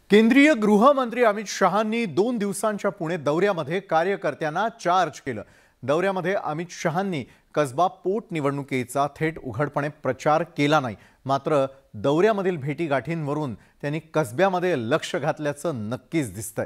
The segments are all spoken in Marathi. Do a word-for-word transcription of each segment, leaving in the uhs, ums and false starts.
केंद्रीय गृहमंत्री अमित शहांनी दोन दिवसांच्या पुणे दौऱ्यामध्ये कार्यकर्त्यांना चार्ज केलं। दौऱ्यामध्ये अमित शहांनी कसबा पोटनिवडणुकीचा थेट उघडपणे प्रचार केला नाही, मात्र दौऱ्यामधील भेटीगाठींवरून त्यांनी कसब्यामध्ये लक्ष घातल्याचं नक्कीच दिसतंय।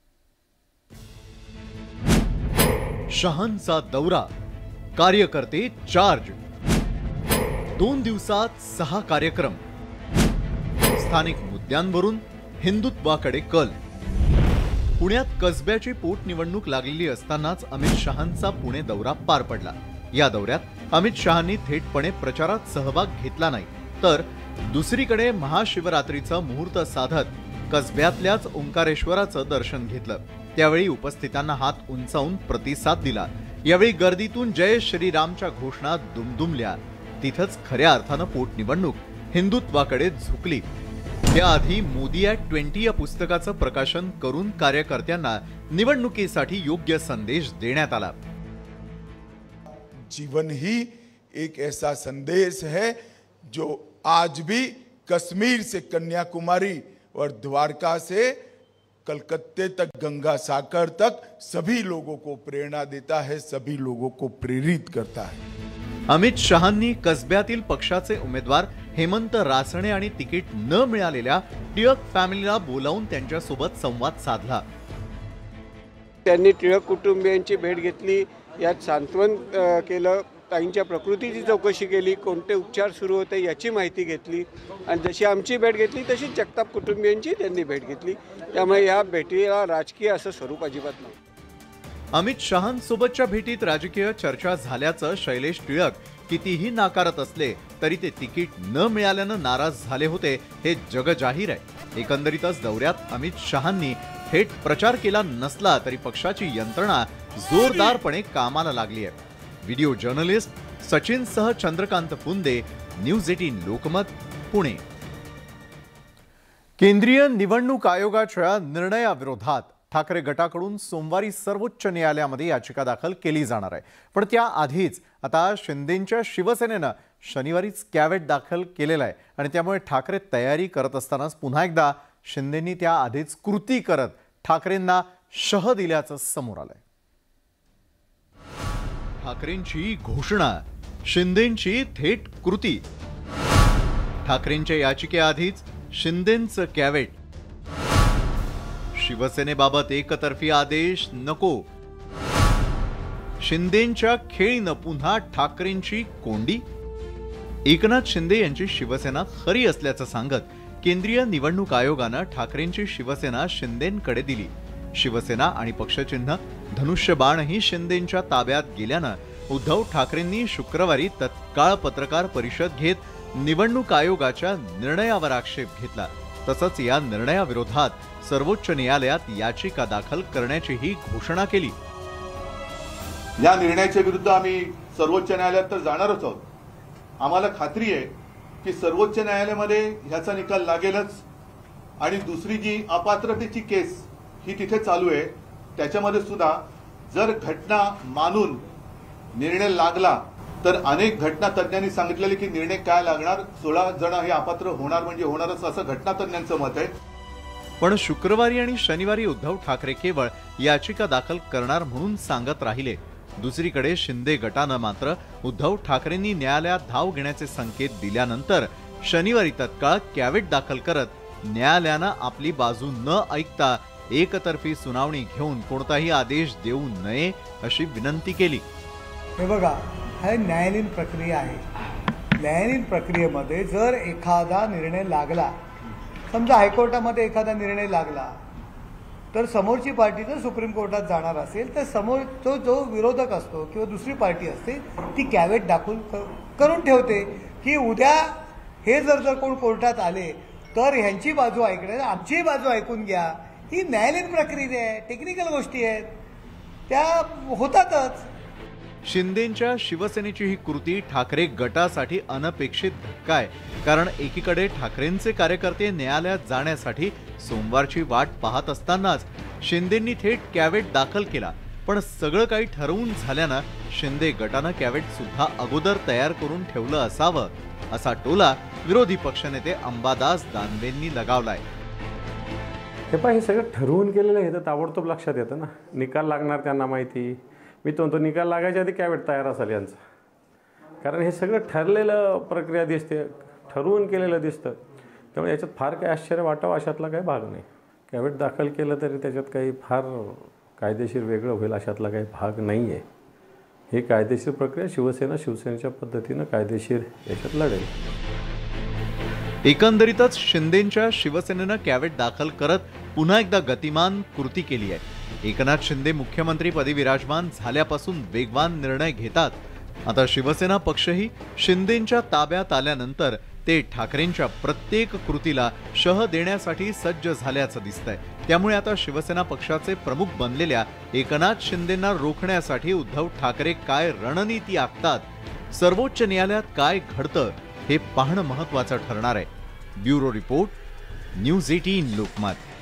शहांचा दौरा, कार्यकर्ते चार्ज, दोन दिवसात सहा कार्यक्रम, स्थानिक मुद्द्यांवरून हिंदुत्वाकडे कल। पुण्यात कसब्याची पोटनिवडणूक लागलेली असतानाच अमित शहांचा पुणे दौरा पार पडला। या दौऱ्यात अमित शहांनी थेटपणे प्रचारात सहभाग घेतला नाही, तर दुसरीकडे महाशिवरात्रीचा मुहूर्त साधत कसब्यातल्याच ओंकारेश्वराचं दर्शन घेतलं। त्यावेळी उपस्थितांना हात उंचावून प्रतिसाद दिला। यावेळी गर्दीतून जय श्रीरामच्या घोषणा दुमदुमल्या। तिथंच खऱ्या अर्थानं पोटनिवडणूक हिंदुत्वाकडे झुकली। त्याआधी मोदी ॲट ट्वेंटी या पुस्तकाचं प्रकाशन करून कार्यकर्त्यांना निवडणुकीसाठी योग्य संदेश देण्यात आला। जीवन ही एक ऐसा संदेश है जो आज भी कश्मीर से कन्याकुमारी और द्वारका से कलकत्ते तक, गंगा सागर तक सभी लोगों को प्रेरणा देता है, सभी लोगों को प्रेरित करता है। अमित शहांनी कसब्यातील पक्षाचे उमेदवार हेमंत रासणे आणि तिकीट न मिळालेल्या टिळक फॅमिलीला बोलावून त्यांच्यासोबत संवाद साधला। त्यांनी टिळक कुटुंबियांची भेट घेतली, यात सांत्वन केलं, ताईंच्या प्रकृतीची चौकशी केली, कोणते उपचार सुरू होते याची माहिती घेतली आणि जशी आमची भेट घेतली तशी जगताप कुटुंबियांची त्यांनी भेट घेतली। त्यामुळे या भेटीला राजकीय असं स्वरूप अजिबात नाही। अमित शहांसोबतच्या भेटीत राजकीय चर्चा झाल्याचं शैलेश टिळक कितीही नाकारत असले तरी ते तिकीट न मिळाल्यानं नाराज झाले होते हे जगजाहीर आहे। एकंदरीतच दौऱ्यात अमित शहांनी थेट प्रचार केला नसला तरी पक्षाची यंत्रणा जोरदारपणे कामाला लागली आहे। व्हिडिओ जर्नलिस्ट सचिन सह चंद्रकांत पुंदे, न्यूज एटीन लोकमत, पुणे। केंद्रीय निवडणूक आयोगाच्या निर्णयाविरोधात ठाकरे गटाकडून सोमवारी सर्वोच्च न्यायालयामध्ये याचिका दाखल केली जाणार आहे। पण त्याआधीच आता शिंदेंच्या शिवसेनेनं शनिवारीच कॅवेट दाखल केलेला आहे आणि त्यामुळे ठाकरे तयारी करत असतानाच पुन्हा एकदा शिंदेंनी त्याआधीच कृती करत ठाकरेंना शह दिल्याचं समोर आलंय। ठाकरेंची घोषणा, शिंदेंची थेट कृती। ठाकरेंच्या याचिकेआधीच शिंदेंचं कॅवेट। शिवसेनेबाबत एकतर्फी आदेश नको। शिंदेंच्या खेळीनं पुन्हा ठाकरेंची कोंडी। एकनाथ शिंदे यांची शिवसेना खरी असल्याचं सांगत केंद्रीय निवडणूक आयोगानं ठाकरेंची शिवसेना शिंदेंकडे दिली। शिवसेना आणि पक्षचिन्ह धनुष्यबाणही शिंदेंच्या ताब्यात गेल्यानं उद्धव ठाकरेंनी शुक्रवारी तत्काळ पत्रकार परिषद घेत निवडणूक आयोगाच्या निर्णयावर आक्षेप घेतला। तसंच या निर्णयाविरोधात सर्वोच्च न्यायालयात याचिका दाखल करण्याचीही घोषणा केली। या निर्णयाच्या विरुद्ध आम्ही सर्वोच्च न्यायालयात तर जाणारच आहोत। आम्हाला खात्री आहे की सर्वोच्च न्यायालयामध्ये ह्याचा निकाल लागेलच आणि दुसरी जी अपात्रतेची केस ही तिथे चालू आहे त्याच्यामध्ये सुद्धा जर घटना मानून निर्णय लागला तर अनेक घटना तज्ञांनी सांगितलेले की निर्णय काय लागणार, सोळा जण हे अपात्र होणार म्हणजे होणारच असं घटना तज्ञांचं मत आहे। पण शुक्रवारी आणि शनिवारी उद्धव ठाकरे केवळ याचिका दाखल करणार म्हणून सांगत राहिले। दुसरीकडे शिंदे गटानं मात्र उद्धव ठाकरेंनी न्यायालयात धाव घेण्याचे संकेत दिल्यानंतर शनिवारी तत्काळ कॅवेट दाखल करत न्यायालयानं आपली बाजू न ऐकता एकतर्फी सुनावणी घेऊन कोणताही आदेश देऊ नये अशी विनंती केली। हे बघा, हा न्यायालयीन प्रक्रिया आहे। न्यायालयीन प्रक्रियेमध्ये जर एखादा निर्णय लागला, समजा हायकोर्टामध्ये एखादा निर्णय लागला, तर समोरची पार्टी जर सुप्रीम कोर्टात जाणार असेल तर समोर तो जो विरोधक असतो किंवा दुसरी पार्टी असते ती कॅवेट दाखल करून ठेवते की उद्या हे जर जर कोण कोर्टात आले तर ह्यांची बाजू ऐकणार, आमची बाजू ऐकून घ्या। ही न्यायालयीन प्रक्रिया आहे, टेक्निकल गोष्टी आहेत, त्या होतातच। शिंदेंच्या शिवसेनेची ही कृती ठाकरे गटासाठी अनपेक्षित धक्का आहे, कारण एकीकडे ठाकरेंचे कार्यकर्ते न्यायालयात जाण्यासाठी सोमवारची वाट पाहत असतानाच शिंदेंनी थेट कॅवेट दाखल केला। पण सगळं काही ठरवून झाल्यानं शिंदे गटानं कॅवेट सुद्धा अगोदर तयार करून ठेवलं असावं असा टोला विरोधी पक्षनेते अंबादास दानवेंनी लगावलाय। हे पहा, हे सगळं ठरवून केलेलं आहे, तर ताबडतोब लक्षात येतं ना. निकाल लागणार त्यांना माहिती. मी तो म्हणतो निकाल लागायच्या आधी कॅबिनेट तयार असेल यांचं, कारण हे सगळं ठरलेलं प्रक्रिया दिसते, ठरवून केलेलं दिसतं. त्यामुळे याच्यात फार काही आश्चर्य वाटावं अशातला काही भाग नाही. कॅबिनेट दाखल केलं तरी त्याच्यात काही फार कायदेशीर वेगळं होईल अशातला काही भाग नाही आहे. ही कायदेशीर प्रक्रिया शिवसेना शिवसेनेच्या पद्धतीनं कायदेशीर याच्यात लढेल. एकंदरीतच शिंदेंच्या शिवसेनेनं कॅबिनेट दाखल करत पुन्हा एकदा गतिमान कृती केली आहे. एकनाथ शिंदे मुख्यमंत्रीपदी विराजमान झाल्यापासून वेगवान निर्णय घेतात. आता शिवसेना पक्षही शिंदेंच्या ताब्यात आल्यानंतर ते ठाकरेंच्या प्रत्येक कृतीला शह देण्यासाठी सज्ज झाल्याचं दिसतंय. त्यामुळे आता शिवसेना पक्षाचे प्रमुख बनलेल्या एकनाथ शिंदेंना रोखण्यासाठी उद्धव ठाकरे काय रणनीती आखतात, सर्वोच्च न्यायालयात काय घडतं हे पाहणं महत्त्वाचं ठरणार आहे. ब्युरो रिपोर्ट, न्यूज अठरा लोकमत.